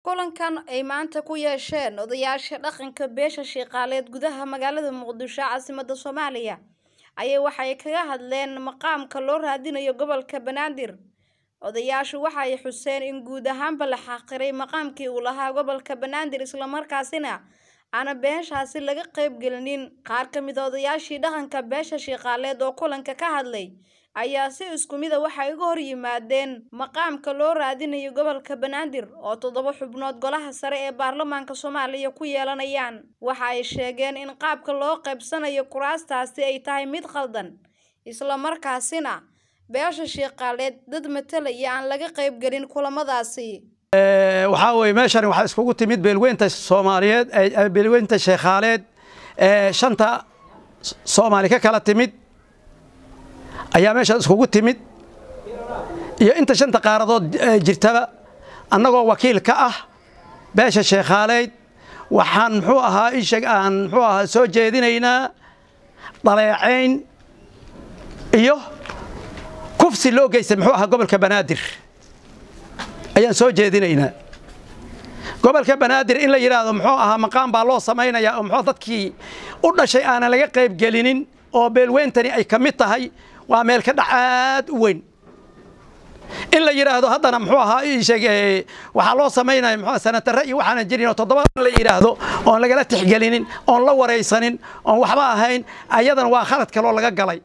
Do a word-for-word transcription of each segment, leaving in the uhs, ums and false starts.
kulankan ay maanta ku yeesheen odayaasha dhaqanka beesha shaqaaleed gudaha magaalada Muqdisho caasimadda Soomaaliya ayay waxay kaga hadleen maqaamka loo raadinayo gobolka Banaadir. Odayaashu waxay xuseen in guud ahaanba la xaqiray maqaamkii uu lahaa gobolka Banaadir isla markaasina ana beeshaasi laga qayb gelinin. Qaar ka mid ah odayaashii dhaqanka beesha shaqaaleed oo kulanka ka hadlay ayaa si isku mid ah waxay uga hor yimaadeen maqaamka loo raadinayo gobolka Banaadir oo toddoba xubnood golaha sare ee baarlamaanka Soomaaliya ku yeelanayaan. Waxa ay sheegeen in qaabka loo qaybsanayo kuraastaasi ay tahay mid qaldan isla markaasina beesha shaqaaleed dad matalaya aan laga qayb gelin kulamadaasi. waxa way meeshan waxa iskugu timid beelweynta Soomaaliyeed ee beelweynta shaqaaleed ee shanta Soomaali ka kala timid ayaa meesha iskugu timid iyo inta shanta qaaradood jirtaba annagoo wakiil ka ah beesha shaqaaleed waxaan muxuu ahaa ishag aan muxuu ahaa soo jeedinaynaa dhaleeceyn iyo kufsi loo geystay muxuu ahaa gobolka Banaadir ayaan soo jeedinaynaa. gobolka Banaadir in la yiraahdo muxuu ahaa maqaam baa loo sameeynaya oo muxuu dadkii u dhashay aan laga qayb gelinin oo beelweyntani ay kamid tahay waa meel ka dhacaad u weyn. in la yiraahdo haddana muxuu ahaa ii sheegay waxa loo sameeynaa muxuu sanatarra iyo waxaan jirin toddoba la yiraahdo oo lagala tixgelinin oo la wareysanin oo waxba ahayn ayadan waa khalad kale oo laga galay.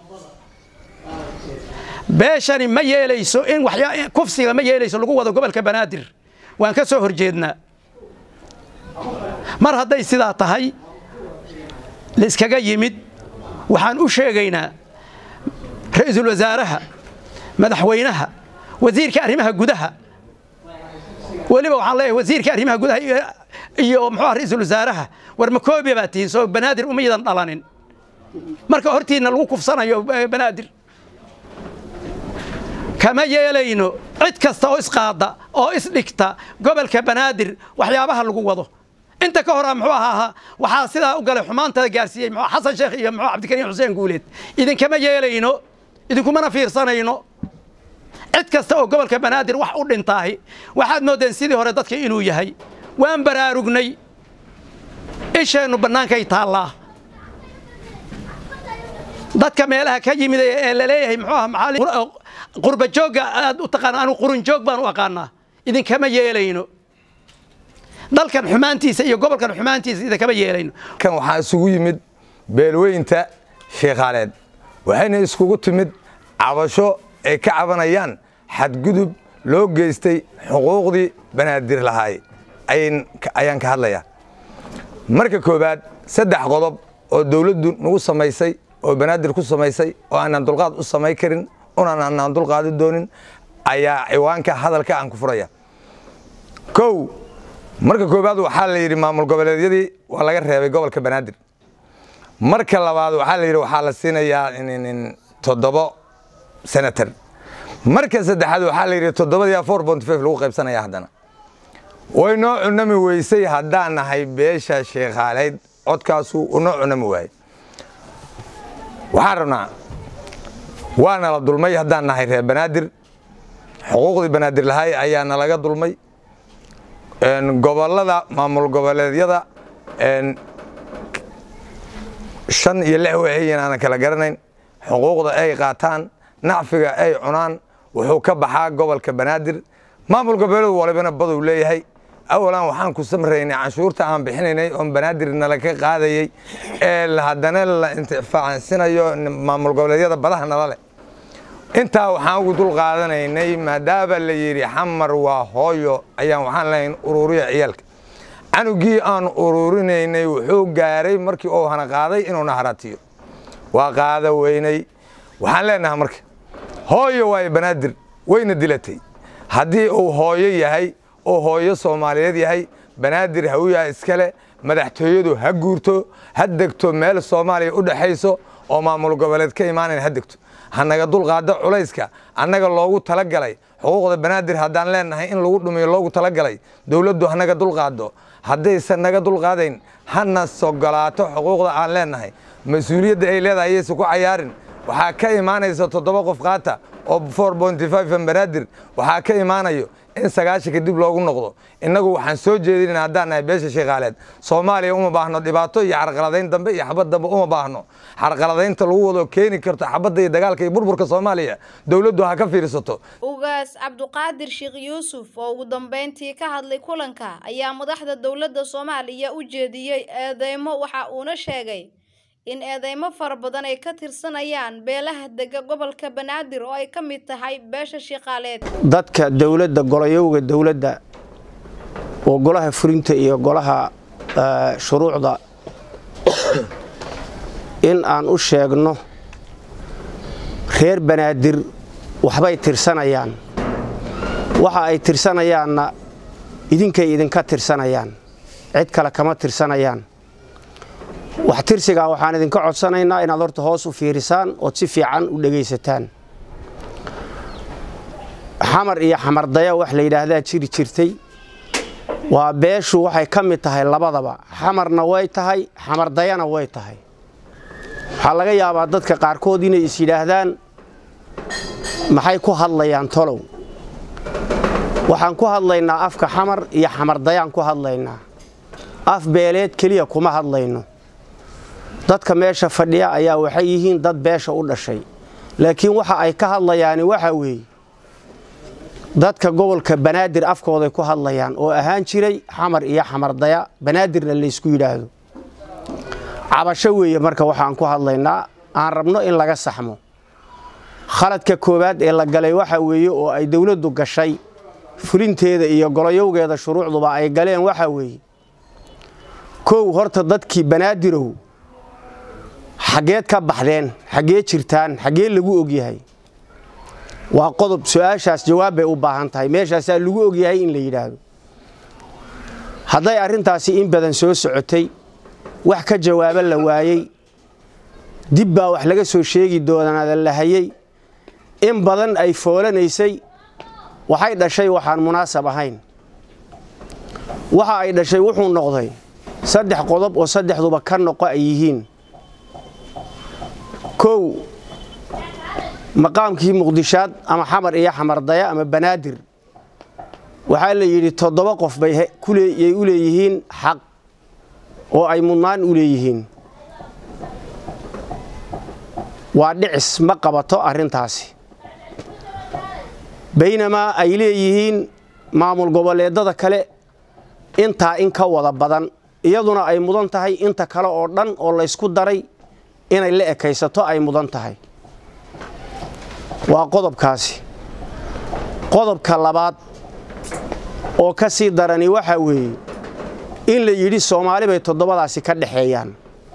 beeshani ma yeelayso in waxya kufsiga ma yeelayso lagu wado gobolka Banaadir waan ka soo horjeednaa. mar hadday sidaa tahay la iskaga yimid waxaan u sheegaynaa ra'iisul wasaaraha madaxweynaha wasiirka arrimaha gudaha waliba waxaan leeyahay wasiirka arrimaha gudaha iyo muxuu ra'iisul wasaaraha war ma koobi baatiin soo Banaadir uma yidan dhalanin marka hortiina lagu kufsanayo Banaadir kama yeelayno cid kasta oo isqaada oo isdhigta gobolka Banaadir waxyaabaha lagu wado. inta ka hor muxuu ahaa waxa sida u galay xumaantada gaarsiiyay muxuu Xasan Sheekh iyo muxuu Cabdikariim Xuseen Guuleed idin kama yeelayno idin kuma fiirsanayno cid kasta oo gobolka Banaadir wax u dhintay waxaad moodeen sidii hore dadka inuu yahay waan baraarugnay isheenu bannaankay taallaa dadka meelaha ka yimid ee la leeyahay muxuu maxali qurba jooga aad u taqaan anu qurun joog baan u aqaanaa idin kama yeelayno dalkan xumaantiisa iyo gobolkan xumaantiisa idin kama yeelayno. kan waxa isugu yimid beelweynta shaqaaleed waxayna iskugu timid cabasho ay ka cabanayaan xadgudub loo geystay xuquuqdii Banaadir lahaay ayaan ayaan ka hadlayaa. marka koobaad saddex qodob oo dawladdu nagu sameysay oo Banaadir ku sameysay oo aan dulqaad u sameey karin una aan dulqaad doonin ayaa ciwaanka hadalka aan ku furaya. kow marka koobaad waxa la yiri maamul goboleedyadii waa laga reebay gobolka Banaadir. marka labaad waxa la yiri waxa la siinayaa in toddoba senator. marka saddexaad waxa la yiri toddobada four point five lagu qaybsanaya haddana way noo cunami weysay haddaan nahay beesha shaqaaleed codkaasu u noo cunami waay. waxaan rabnaa waana la dulmay haddaan nahay reer Banaadir xuquuqdii Banaadir lahaay ayaa nalaga dulmay een gobolada maamul goboleedyada een shan iyo lix waxayna aan kala garanayn xuquuqda ay qaataan nacfiga ay cunaan wuxuu ka baxaa gobolka Banaadir. maamul goboleed walibana badu leeyahay awalan waxaan ku samreynay canshuurta aan bixinaynay oo Banaadir nala ka qaadayay ee haddana la intifaacsanayo maamul goboleedyada badaha nala leh. inta waxaan ugu dul qaadanaynay maadaama la yiri xamar waa hooyo ayaan waxaan leeyahay ururiya ciyalka anugii aan ururinaynay wuxuu gaaray markii oo hana qaaday inuu naharatiyo waa qaada weynay. waxaan leenahay marka hooyo way Banaadir wayna dilatay haddii uu hooyo yahay oo hooyo Soomaaliyeed yahay Banaadir hawiya iskale madaxtooyadu ha guurto ha degto meel Soomaaliya u dhaxayso oo maamul goboleed ka imaanay ha degto hanaga dul qaado culayska annaga loogu tala galay xuquuqda Banaadir haddaan leenahay in lagu dhumiyo loogu tala galay dawladdu hanaga dul qaado haddaysan naga dul qaadayn hana sogolaato xuquuqda aan leenahay mas'uuliyadda ay leedahay ayay ku cayaarin waxa ka imaanaysa toddoba qof qaata oo four point five banaadir waxaa ka imaanayo in sagaashanka dib loogu noqdo innagu waxaan soo jeedinaa haddaan nahay beesha Sheekhaaleed Soomaaliya uma baahno dhibaato iyo carqaladayn dambe iyo xabad dambe uma baahno carqaladaynta lagu wado keeni karto xabadda iyo dagaalka iyo burburka Soomaaliya dawladdu ha ka fiirsato ugaas Cabduqaadir Sheekh Yuusuf oo ugu dambeyntii ka hadlay kulanka ayaa madaxda dawladda Soomaaliya u jeediyay eedeymo waxa uu sheegay in eedeymo fara badan ay ka tirsanayaan beelaha dega gobolka Banaadir oo ay ka mid tahay beesha Sheekhaaleed dadka dawladda golayowga dawladda oo golaha fulinta iyo golaha shuruucda in aan u sheegno reer Banaadir waxbay tirsanayaan waxa ay tirsanayaanna idinkay idinka tirsanayaan cid kale kama tirsanayaan wax tirsiga waxaan idinka codsanaynaa inaad horta hoos u fiirisaan oo si fiican u dhageysataan xamar iyo xamardaya wax la yiraahdaa jiri jirtay waa beeshu waxay ka mid tahay labadaba xamarna way tahay xamardayana way tahay waxa laga yaabaa dadka qaarkood inay is yiraahdaan maxay ku hadlayaan tolow waxaan ku hadlaynaa afka xamar iyo xamardayaan ku hadlaynaa af beeleed kaliya kuma hadlayno dadka meesha fadhiya ayaa waxay yihiin dad beesha u dhashay laakiin waxa ay ka hadlayaan waxa weey dadka gobolka Banaadir afkooda ku hadlayaan oo ahaan jiray xamar iyo xamardaya Banaadirna la isku yiraahdo cabasho weeye marka waxaan ku hadlaynaa aan rabno in laga saxmo khaladka koobaad ee la galay waxa weeye oo ay dawladdu gashay fulinteeda iyo golayowgeeda shuruucduba ay galeen waxa weeye koow horta dadkii Banaadirow xageed ka baxdeen xagee jirtaan xagee lagu og yahay waa qodob su'aashaas jawaab bay u baahan tahay meeshaas lagu og yahay in la yiraahdo haday arintaasi in badan soo socotay wax ka jawaab la waayay dib baa wax laga soo sheegi doonaa la hayay in badan ay foolanaysay waxay dhashay waxaan munaasab ahayn waxa ay dhashay wuxuu noqday saddex qodob oo saddexduba ka noqo ay yihiin kow maqaamkii Muqdishaad ama xamar iyo xamardaya ama Banaadir waxa la yiri toddoba qof bay kuleeyay u leeyihiin xaq oo ay mudnaan u leeyihiin waa dhicis ma qabato arintaasi baynama ay leeyihiin maamul goboleedada kale inta in ka wada badan iyaduna ay mudan tahay inta kale oo dhan oo la isku daray inay la ekaysato ay mudan tahay waa qodobkaasi qodobka labaad oo ka sii darani waxa weeye in la yiri Soomaali bay toddobadaasi ka dhaxeeyaan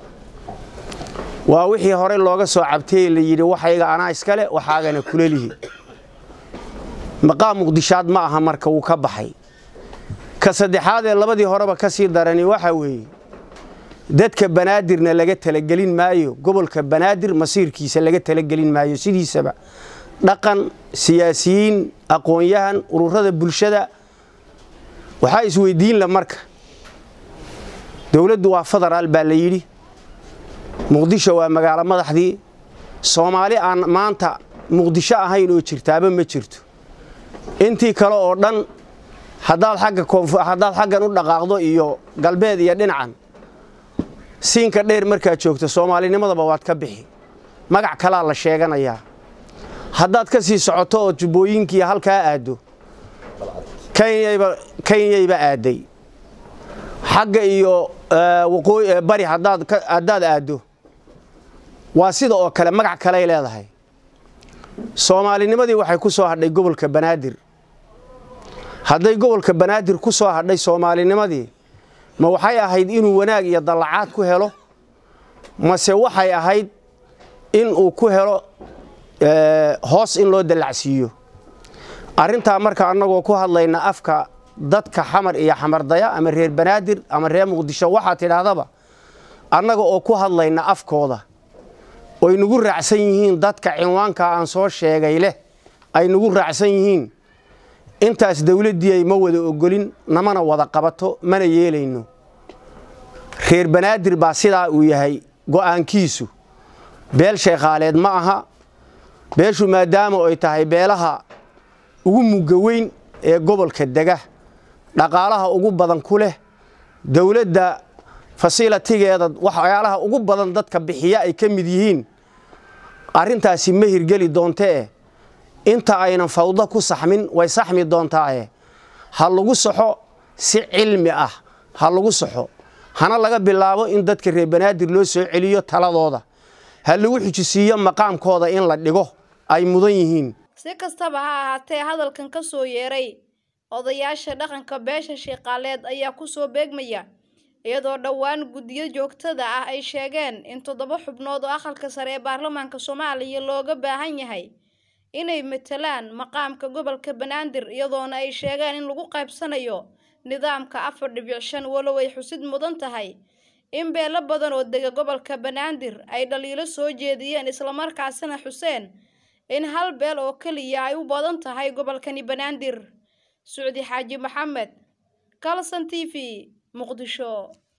waa wixii hore looga soo cabtay la yiri waxayga ana iskale waxaagana kulalihi maqaam Muqdishaad ma aha marka uu ka baxay ka saddexaad ee labadii horeba ka sii darani waxa weeye dadka Banaadirna laga talagelin maayo gobolka Banaadir masiirkiisa laga talagelin maayo sidiisaba dhaqan siyaasiyiin aqoon-yahan ururada bulshada waxa isweydiin la marka dawladdu waa federaal baa la yiri Muqdisho waa magaalo madaxdii Soomaali aan maanta Muqdisho ahayn oo jirtaaba ma jirto intii kale oo dhan hadaad xagga koonfur hadaad xaggan u dhaqaaqdo iyo galbeed iyo dhinacan siinka dheer marka joogto Soomaalinimadaba waad ka bixi magac kala la sheeganayaa hadaad ka sii socoto oo jubooyinkii halka aado Kenyaba Kenyaba aaday xagga iyo waqooyi bari hadaad hadaad aado waa sida oo kale magac kale ay leedahay Soomaalinimadii waxay ku soo hadhay gobolka Banaadir haday gobolka Banaadir ku soo hadhay Soomaalinimadii ma waxay ahayd inuu wanaag iyo dalacaad ku helo mase waxay ahayd in uu ku helo ee hoos in loo dalacsiiyo arinta marka anagoo ku hadlayna afka dadka xamar iyo xamardaya ama reer Banaadir ama reer Muqdisho waxa tiraadaba anaga oo ku hadlayna afkooda oo inagu raacsan yihiin dadka cinwaanka aan soo sheegay leh ay nagu raacsan yihiin intaas dawladii ay ma wada ogolin namana wada qabato mana yeelayno reer Banaadir baa sidaa uu yahay go'aankiisu beel Sheekhaaleed ma aha beeshu maadaama ay tahay beelaha ugu mugga weyn ee gobolka dega dhaqaalaha ugu badan ku leh dawladda fasilatigeeda waxyaalaha ugu badan dadka bixiya ay ka mid yihiin arrintaasi ma hirgeli doontee inta aynan fawdo ku saxmin way saxmi doontaa ha lagu saxo si cilmi ah ha lagu saxo hana laga bilaabo in dadka reer Banaadir loo soo celiyo taladooda ha lagu xijisiyo maqaamkooda in la dhigo ay mudan yihiin si kastaba ha ahaatee hadalkan ka soo yeeray odayaasha dhaqanka beesha Shiiqaaleed ayaa ku soo beegmaya iyadoo dhawaan guddiyo joogtada ah ay sheegeen in toddoba xubnood oo aqalka sare ee baarlamaanka Soomaaliya looga baahan yahay inay matalaan maqaamka gobolka Banaadir iyadoona ay sheegeen in lagu qaybsanayo nidaamka afar dhibic shan walow ay xusid mudan tahay in beelo badan oo dega gobolka Banaadir ay dhaliilo soo jeediyeen isla markaasina xuseen in hal beel oo kaliya ay u badan tahay gobolkani Banaadir. Suudi Xaaji Maxamed, Kalson T V, Muqdisho.